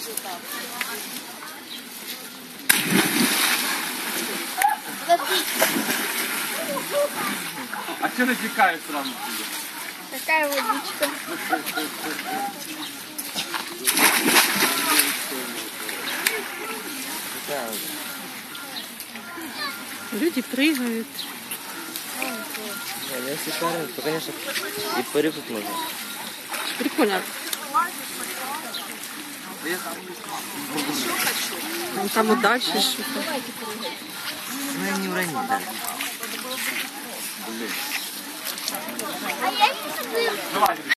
А что не текает сразу? Какая водичка. Люди прыгают. Если шарим, то, конечно, и порыбать можно. Прикольно. Вон там и дальше что-то. Ну и не уронить, да. А я не забыла.